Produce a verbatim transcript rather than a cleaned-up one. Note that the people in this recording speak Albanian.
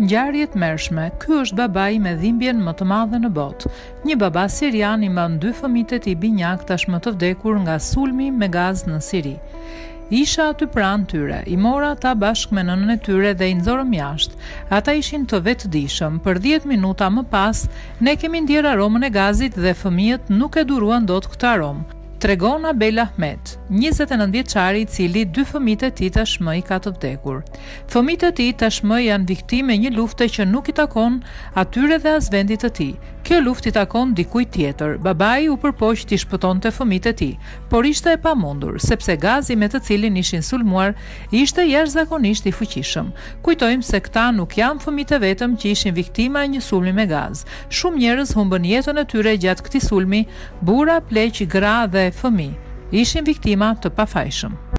Ngjarje të mërshme, ky është babai me dhimbjen më të madhe në botë. Një baba sirian i mban dy fëmijët e tij binjak tashmë të vdekur nga sulmi me gaz në Siri. Isha aty pranë tyre, i mora ata bashkë me nënën e tyre dhe i nxorëm jashtë. Ata ishin të vetëdijshëm. Për dhjetë minuta më pas, ne kemi ndjer aromën e gazit dhe fëmijët nuk e duruan dot këtë aromë. Tregon Abel Ahmet, njëzet e nëntë vjeçari i cili dy fëmijët e tij tashmë i ka të vdekur. Fëmijët e tij tashmë janë viktimë e një lufte që nuk i takon atyre dhe as vendit të tij. Kjo luftë i takon dikujt tjetër. Babai u përpoq t'i shpëtonte fëmijët e tij, por ishte e pamundur, sepse gazi me të cilin ishin sulmuar ishte jashtëzakonisht i fuqishëm. Kujtojmë se këta nuk janë fëmijët e vetëm që ishin viktima e një sulmi me gaz. Shumë njerëz humbën jetën e tyre gjatë këtij sulmi, burra, pleq, gra dhe fëmijë ishin viktima të pafajshëm.